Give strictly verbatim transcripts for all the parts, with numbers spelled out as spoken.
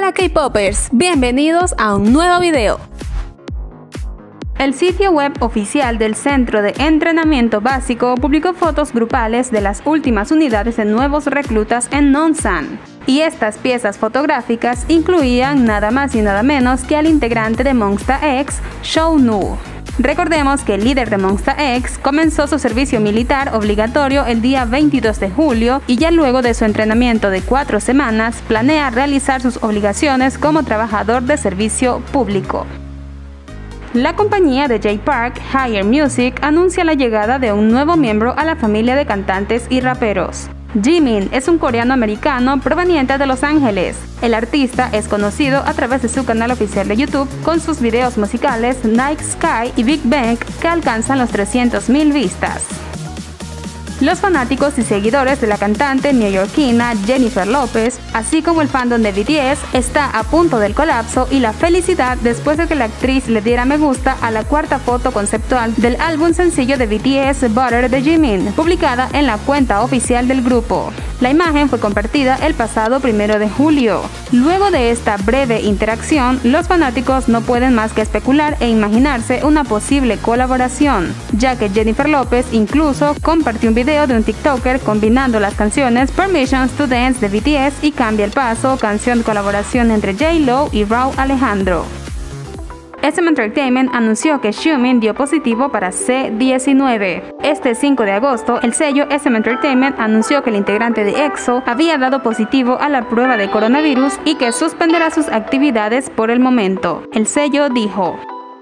Hola K-Popers, bienvenidos a un nuevo video. El sitio web oficial del Centro de Entrenamiento Básico publicó fotos grupales de las últimas unidades de nuevos reclutas en Nonsan. Y estas piezas fotográficas incluían nada más y nada menos que al integrante de Monsta X, Shownu. Recordemos que el líder de Monsta X comenzó su servicio militar obligatorio el día veintidós de julio y ya luego de su entrenamiento de cuatro semanas planea realizar sus obligaciones como trabajador de servicio público. La compañía de J-Park, Higher Music, anuncia la llegada de un nuevo miembro a la familia de cantantes y raperos. Jimin es un coreano-americano proveniente de Los Ángeles. El artista es conocido a través de su canal oficial de YouTube con sus videos musicales Night Sky y Big Bang que alcanzan los trescientas mil vistas. Los fanáticos y seguidores de la cantante neoyorquina Jennifer Lopez, así como el fandom de B T S, está a punto del colapso y la felicidad después de que la actriz le diera me gusta a la cuarta foto conceptual del álbum sencillo de B T S Butter de Jimin, publicada en la cuenta oficial del grupo. La imagen fue compartida el pasado primero de julio. Luego de esta breve interacción, los fanáticos no pueden más que especular e imaginarse una posible colaboración, ya que Jennifer Lopez incluso compartió un video de un TikToker combinando las canciones Permissions to Dance de B T S y Cambia el Paso, canción de colaboración entre J-Lo y Rauw Alejandro. S M Entertainment anunció que Xiumin dio positivo para C diecinueve. Este cinco de agosto, el sello S M Entertainment anunció que el integrante de EXO había dado positivo a la prueba de coronavirus y que suspenderá sus actividades por el momento. El sello dijo: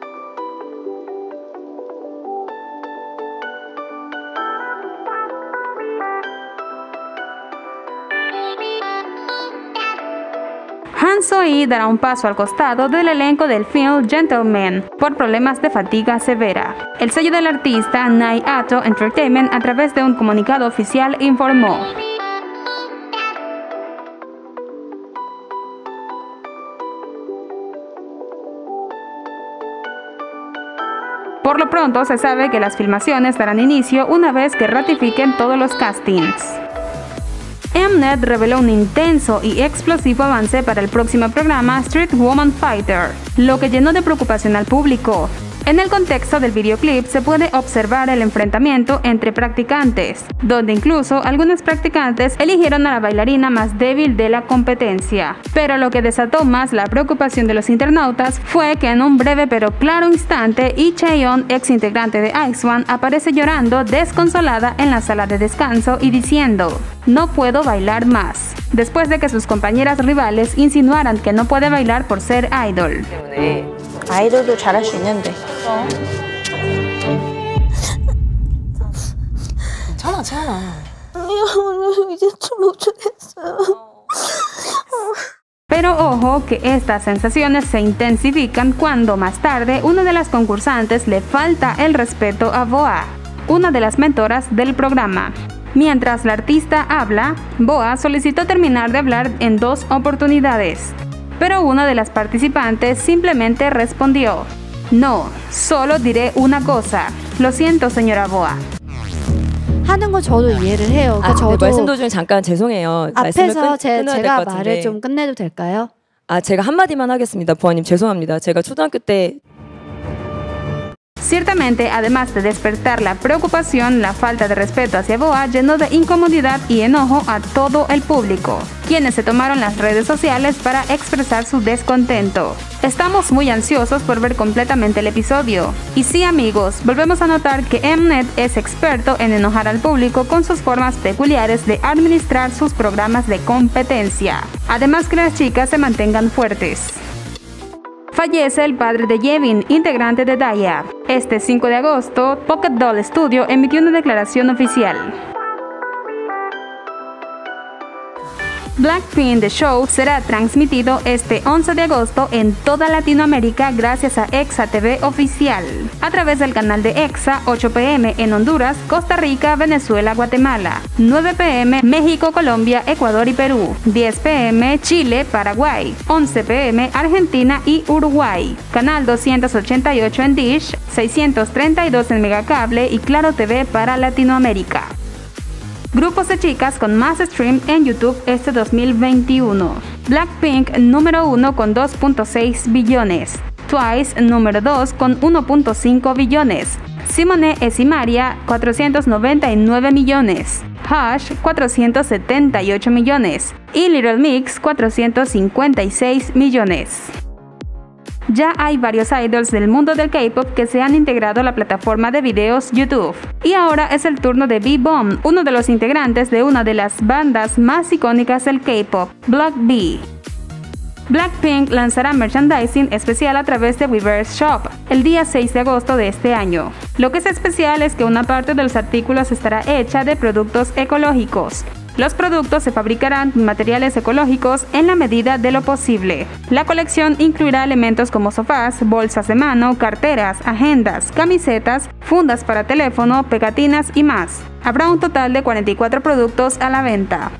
Han So-hee dará un paso al costado del elenco del film Gentleman por problemas de fatiga severa. El sello del artista Nai Ato Entertainment a través de un comunicado oficial informó: por lo pronto se sabe que las filmaciones darán inicio una vez que ratifiquen todos los castings. Mnet reveló un intenso y explosivo avance para el próximo programa Street Woman Fighter, lo que llenó de preocupación al público. En el contexto del videoclip se puede observar el enfrentamiento entre practicantes, donde incluso algunas practicantes eligieron a la bailarina más débil de la competencia. Pero lo que desató más la preocupación de los internautas fue que en un breve pero claro instante, Lee Chaeyeon, ex integrante de I Z ONE, aparece llorando desconsolada en la sala de descanso y diciendo: "No puedo bailar más", después de que sus compañeras rivales insinuaran que no puede bailar por ser idol. 아이돌도 잘할 수 있는데. 어. 괜찮아, 괜찮아. 아니요, 이제 좀 못하겠어요. Pero ojo que estas sensaciones se intensifican cuando más tarde una de las concursantes le falta el respeto a Boa, una de las mentoras del programa. Mientras la artista habla, Boa solicitó terminar de hablar en dos oportunidades. Pero una de las participantes simplemente respondió: "No, solo diré una cosa. Lo siento, señora Boa". 하는 거 저도 이해를 해요. 그러니까 아, 저도 네, 말씀 도중에 잠깐 죄송해요. 앞에서 제, 끊어야 될 제가 것 같은데. 말을 좀 끝내도 될까요? 아, 제가 한마디만 하겠습니다. 부하님 죄송합니다. 제가 초등학교 때 Ciertamente, además de despertar la preocupación, la falta de respeto hacia Boa llenó de incomodidad y enojo a todo el público, quienes se tomaron las redes sociales para expresar su descontento. Estamos muy ansiosos por ver completamente el episodio. Y sí, amigos, volvemos a notar que Mnet es experto en enojar al público con sus formas peculiares de administrar sus programas de competencia. Además que las chicas se mantengan fuertes. Fallece el padre de Yevin, integrante de Daya. Este cinco de agosto, Pocket Doll Studio emitió una declaración oficial. Blackpink The Show será transmitido este once de agosto en toda Latinoamérica gracias a Exa T V Oficial, a través del canal de Exa, ocho p m en Honduras, Costa Rica, Venezuela, Guatemala, nueve p m México, Colombia, Ecuador y Perú, diez p m Chile, Paraguay, once p m Argentina y Uruguay, canal doscientos ochenta y ocho en Dish, seiscientos treinta y dos en Megacable y Claro T V para Latinoamérica. Grupos de chicas con más stream en YouTube este dos mil veintiuno. Blackpink número uno con dos punto seis billones, Twice número dos con uno punto cinco billones, Simone e Simaria cuatrocientos noventa y nueve millones, Hush cuatrocientos setenta y ocho millones y Little Mix cuatrocientos cincuenta y seis millones. Ya hay varios idols del mundo del K-pop que se han integrado a la plataforma de videos YouTube. Y ahora es el turno de B-Bomb, uno de los integrantes de una de las bandas más icónicas del K-pop, Block B. Blackpink lanzará merchandising especial a través de Weverse Shop el día seis de agosto de este año. Lo que es especial es que una parte de los artículos estará hecha de productos ecológicos. Los productos se fabricarán con materiales ecológicos en la medida de lo posible. La colección incluirá elementos como sofás, bolsas de mano, carteras, agendas, camisetas, fundas para teléfono, pegatinas y más. Habrá un total de cuarenta y cuatro productos a la venta.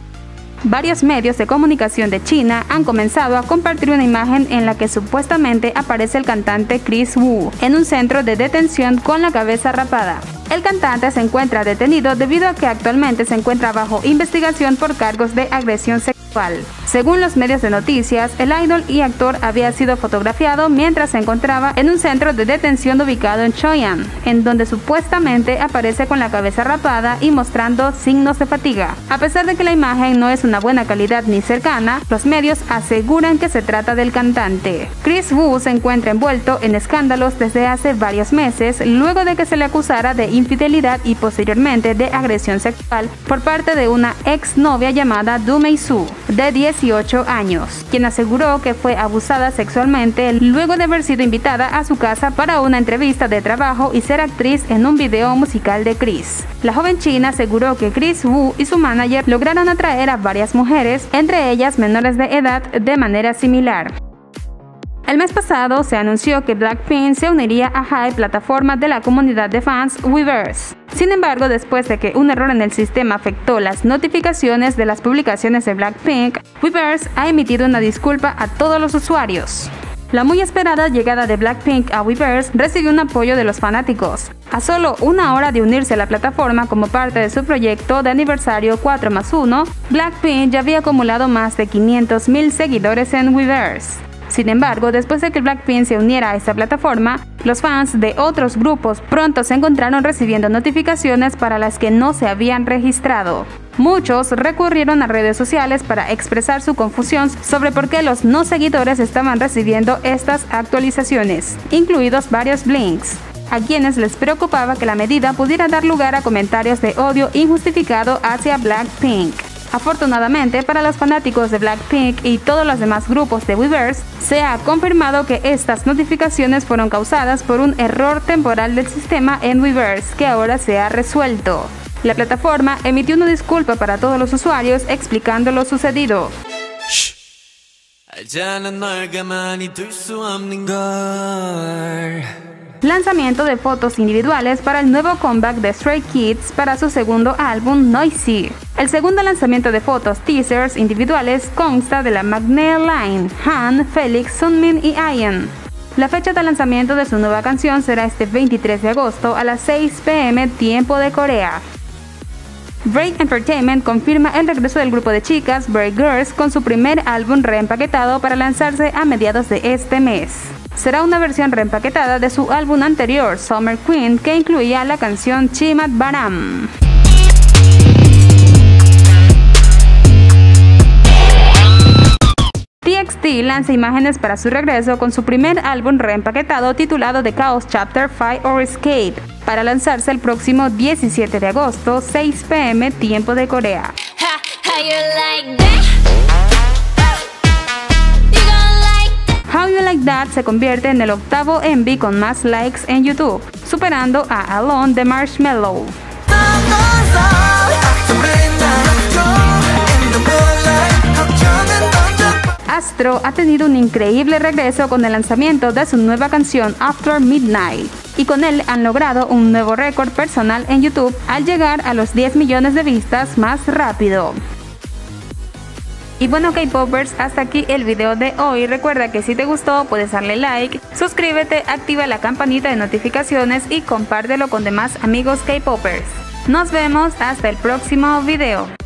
Varios medios de comunicación de China han comenzado a compartir una imagen en la que supuestamente aparece el cantante Chris Wu en un centro de detención con la cabeza rapada. El cantante se encuentra detenido debido a que actualmente se encuentra bajo investigación por cargos de agresión sexual. Según los medios de noticias, el idol y actor había sido fotografiado mientras se encontraba en un centro de detención ubicado en Choyan, en donde supuestamente aparece con la cabeza rapada y mostrando signos de fatiga. A pesar de que la imagen no es una buena calidad ni cercana, los medios aseguran que se trata del cantante. Chris Wu se encuentra envuelto en escándalos desde hace varios meses, luego de que se le acusara de infidelidad y posteriormente de agresión sexual por parte de una ex novia llamada Do Mei-soo, de dieciocho años, quien aseguró que fue abusada sexualmente luego de haber sido invitada a su casa para una entrevista de trabajo y ser actriz en un video musical de Chris. La joven china aseguró que Chris Wu y su manager lograron atraer a varias mujeres, entre ellas menores de edad, de manera similar. El mes pasado se anunció que Blackpink se uniría a Hype, plataforma de la comunidad de fans Weverse. Sin embargo, después de que un error en el sistema afectó las notificaciones de las publicaciones de Blackpink, Weverse ha emitido una disculpa a todos los usuarios. La muy esperada llegada de Blackpink a Weverse recibió un apoyo de los fanáticos. A solo una hora de unirse a la plataforma como parte de su proyecto de aniversario cuatro más uno, Blackpink ya había acumulado más de quinientos mil seguidores en Weverse. Sin embargo, después de que Blackpink se uniera a esta plataforma, los fans de otros grupos pronto se encontraron recibiendo notificaciones para las que no se habían registrado. Muchos recurrieron a redes sociales para expresar su confusión sobre por qué los no seguidores estaban recibiendo estas actualizaciones, incluidos varios blinks, a quienes les preocupaba que la medida pudiera dar lugar a comentarios de odio injustificado hacia Blackpink. Afortunadamente para los fanáticos de Blackpink y todos los demás grupos de Weverse, se ha confirmado que estas notificaciones fueron causadas por un error temporal del sistema en Weverse, que ahora se ha resuelto. La plataforma emitió una disculpa para todos los usuarios explicando lo sucedido. Lanzamiento de fotos individuales para el nuevo comeback de Stray Kids para su segundo álbum Noisy. El segundo lanzamiento de fotos teasers individuales consta de la Magnae Line, Han, Felix, Sunmin y Ian. La fecha de lanzamiento de su nueva canción será este veintitrés de agosto a las seis pe eme tiempo de Corea. Break Entertainment confirma el regreso del grupo de chicas Break Girls con su primer álbum reempaquetado para lanzarse a mediados de este mes. Será una versión reempaquetada de su álbum anterior, Summer Queen, que incluía la canción Chimat Baram. T X T lanza imágenes para su regreso con su primer álbum reempaquetado titulado The Chaos Chapter cinco or Escape, para lanzarse el próximo diecisiete de agosto, seis pe eme tiempo de Corea. How You Like That se convierte en el octavo M V con más likes en YouTube, superando a Alone de Marshmello. Astro ha tenido un increíble regreso con el lanzamiento de su nueva canción After Midnight, y con él han logrado un nuevo récord personal en YouTube al llegar a los diez millones de vistas más rápido. Y bueno, K-Popers, hasta aquí el video de hoy. Recuerda que si te gustó puedes darle like, suscríbete, activa la campanita de notificaciones y compártelo con demás amigos K-Popers. Nos vemos hasta el próximo video.